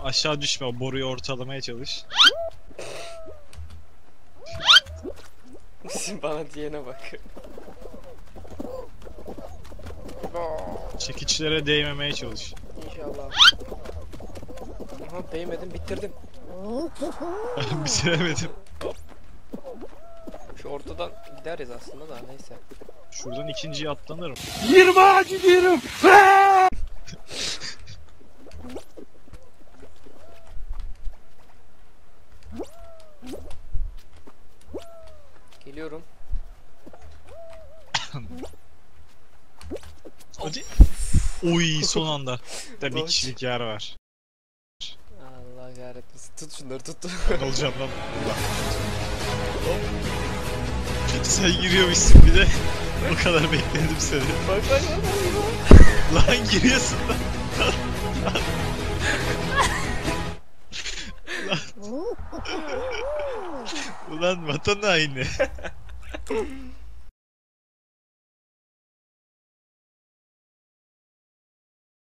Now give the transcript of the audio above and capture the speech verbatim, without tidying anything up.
Aşağı düşme, o boruyu ortalamaya çalış. Bana diyene bak. Çekiçlere değmemeye çalış. İnşallah. Aha değmedim, bitirdim. Bitiremedim. Şu ortadan gideriz aslında da neyse. Şuradan ikinciye atlanırım. Yirmi gidiyorum. Geliyorum. Hadi. Oy, son anda. Da bir Dodge. kişilik yer var. Allah kahretmesin. Tut şunları, tut. Ne olacağım lan? Sen giriyormuşsun bir de. O kadar bekledim seni. Bak bak bak. Lan giriyorsun lan. Lan. Ulan vatan haini.